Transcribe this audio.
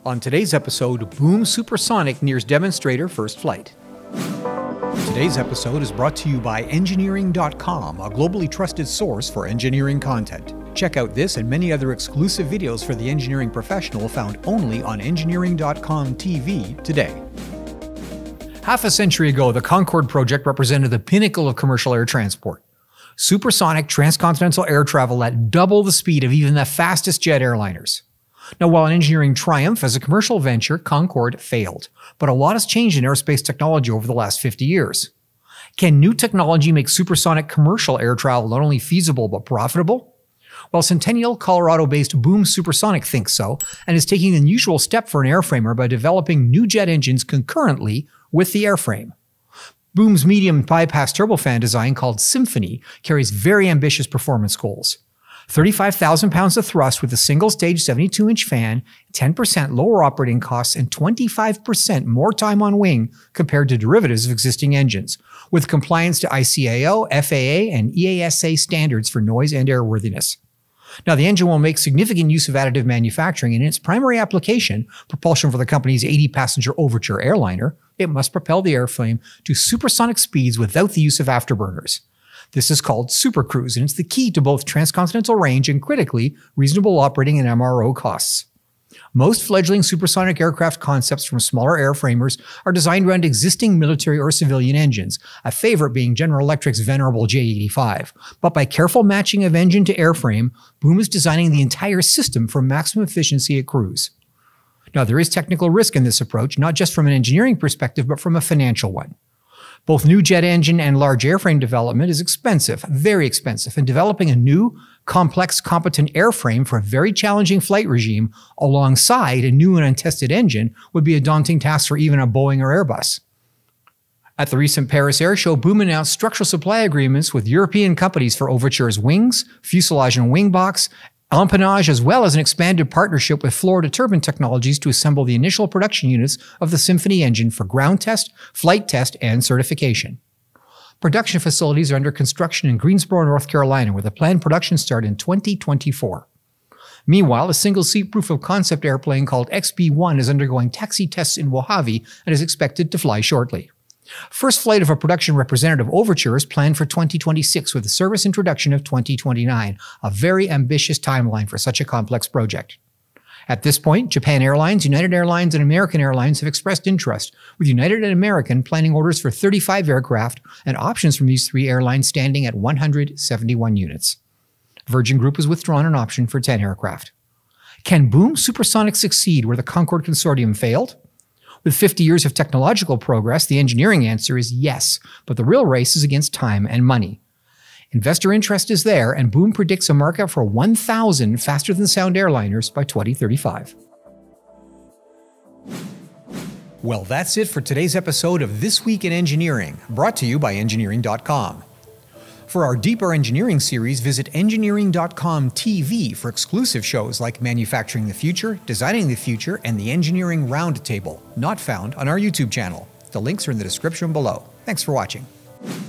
On today's episode, Boom Supersonic nears Demonstrator first flight. Today's episode is brought to you by engineering.com, a globally trusted source for engineering content. Check out this and many other exclusive videos for the engineering professional found only on engineering.com TV today. Half a century ago, the Concorde project represented the pinnacle of commercial air transport. Supersonic transcontinental air travel at double the speed of even the fastest jet airliners. Now, while an engineering triumph, as a commercial venture, Concorde failed. But a lot has changed in aerospace technology over the last 50 years. Can new technology make supersonic commercial air travel not only feasible but profitable? Well, Centennial, Colorado-based Boom Supersonic thinks so, and is taking the unusual step for an airframer by developing new jet engines concurrently with the airframe. Boom's medium bypass turbofan design, called Symphony, carries very ambitious performance goals. 35,000 pounds of thrust with a single-stage 72-inch fan, 10% lower operating costs, and 25% more time on wing compared to derivatives of existing engines, with compliance to ICAO, FAA, and EASA standards for noise and airworthiness. Now, the engine will make significant use of additive manufacturing, and in its primary application, propulsion for the company's 80-passenger Overture airliner, it must propel the airframe to supersonic speeds without the use of afterburners. This is called supercruise, and it's the key to both transcontinental range and, critically, reasonable operating and MRO costs. Most fledgling supersonic aircraft concepts from smaller airframers are designed around existing military or civilian engines, a favorite being General Electric's venerable J-85. But by careful matching of engine to airframe, Boom is designing the entire system for maximum efficiency at cruise. Now, there is technical risk in this approach, not just from an engineering perspective, but from a financial one. Both new jet engine and large airframe development is expensive, very expensive, and developing a new, complex, competent airframe for a very challenging flight regime alongside a new and untested engine would be a daunting task for even a Boeing or Airbus. At the recent Paris Air Show, Boom announced structural supply agreements with European companies for Overture's wings, fuselage and wing box, empennage, as well as an expanded partnership with Florida Turbine Technologies to assemble the initial production units of the Symphony engine for ground test, flight test, and certification. Production facilities are under construction in Greensboro, North Carolina, with a planned production start in 2024. Meanwhile, a single-seat proof-of-concept airplane called XB-1 is undergoing taxi tests in Mojave and is expected to fly shortly. First flight of a production representative Overture is planned for 2026 with a service introduction of 2029, a very ambitious timeline for such a complex project. At this point, Japan Airlines, United Airlines, and American Airlines have expressed interest, with United and American planning orders for 35 aircraft and options from these three airlines standing at 171 units. Virgin Group has withdrawn an option for 10 aircraft. Can Boom Supersonic succeed where the Concorde Consortium failed? With 50 years of technological progress, the engineering answer is yes, but the real race is against time and money. Investor interest is there, and Boom predicts a market for 1,000 faster-than-sound airliners by 2035. Well, that's it for today's episode of This Week in Engineering, brought to you by engineering.com. For our deeper engineering series, visit engineering.com TV for exclusive shows like Manufacturing the Future, Designing the Future, and the Engineering Roundtable, not found on our YouTube channel. The links are in the description below. Thanks for watching.